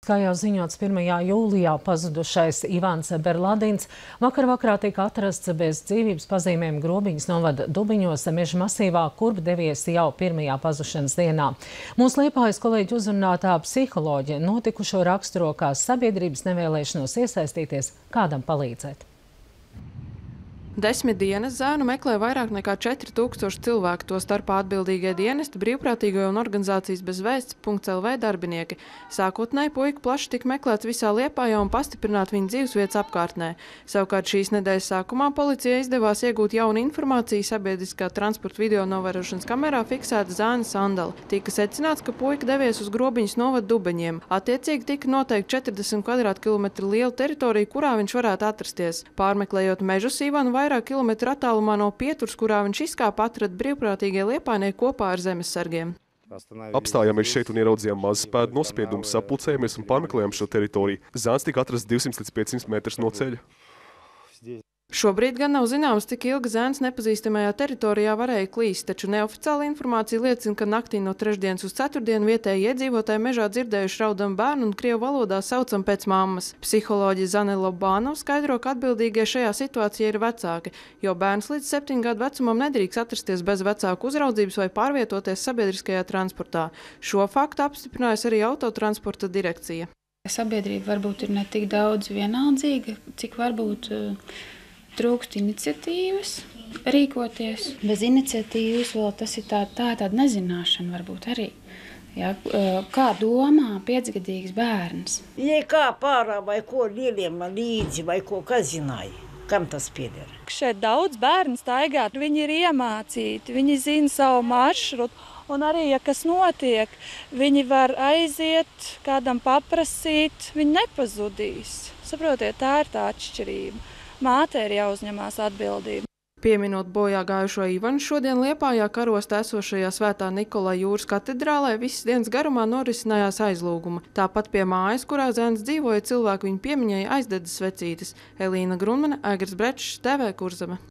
Kā jau ziņots, 1. jūlijā pazudušais Ivans Berladins vakarā tika atrasts bez dzīvības pazīmēm Grobiņas novada Dubiņos meža masīvā, kurp devies jau pirmajā pazušanas dienā. Mūsu Liepājas kolēģi uzrunātā psiholoģe notikušo raksturo kā sabiedrības nevēlēšanos iesaistīties, kādam palīdzēt. 10 dienas zēnu meklē vairāk nekā 4000 cilvēku, to starpā atbildīgie dienesti, brīvprātīgo un organizācijas bezvēsts.lv darbinieki. Sākotnēji puika plaši tika meklēts visā Liepājā un pastiprināt viņa dzīvesvietas apkārtnē. Savukārt šīs nedēļas sākumā policijai izdevās iegūt jaunu informāciju sabiedriskā transporta video novērošanas kamerā fiksēta zēna sandala. Tika secināts, ka puika devies uz Grobiņas novada Dubeņiem. Attiecīgi tika noteikti 40 kvadrātkilometru liela teritorija, kurā viņš varētu atrasties. Pārmeklējot mežus, Ivanu vairāk kilometru attālumā no pieturas, kurā viņš izkāpa, atrada brīvprātīgie liepājnieki kopā ar zemesargiem. Apstājāmies šeit un ieraudzījām mazu pēdu nospiedumu, sapulcējamies un pārmeklējām šo teritoriju. Zēns tika atrasts 200 līdz 500 metrus no ceļa. Šobrīd gan nav zināms, cik ilgi zēns nepazīstamajā teritorijā varēja klīst, taču neoficiāla informācija liecina, ka naktī no trešdienas uz ceturtdienu vietēji iedzīvotāji mežā dzirdējuši raudam bērnu un krievu valodā saucam pēc mammas. Psiholoģe Zane Lobānova skaidro, ka atbildīgie šajā situācijā ir vecāki, jo bērns līdz 7 gadu vecumam nedrīkst atrasties bez vecāku uzraudzības vai pārvietoties sabiedriskajā transportā. Šo faktu apstiprinājusi arī autotransporta direkcija. Sabiedrība varbūt ir ne tik daudz vienaldzīga, cik varbūt trūkst iniciatīvas rīkoties. Bez iniciatīvas vēl tas ir tāda nezināšana varbūt arī. Ja, kā domā 5-gadīgs bērns? Ja kā pārā vai ko lieliem līdzi vai ko, kas zināja, kam tas pieder? Šeit daudz bērnu staigā, viņi ir iemācīti, viņi zina savu maršrutu. Un arī, ja kas notiek, viņi var aiziet, kādam paprasīt, viņi nepazudīs. Saprotiet, tā ir tā atšķirība. Māte ir jāuzņemās atbildība. Pieminot bojā gājušo Ivanu, šodien Liepājā karostā esošajā Svētā Nikolai Jūras katedrālē visas dienas garumā norisinājās aizlūguma. Tāpat pie mājas, kurā zēns dzīvoja, cilvēku viņa piemiņai aizdedza svecītes. Elīna Grunmane, Aigars Brečs, TV Kurzeme.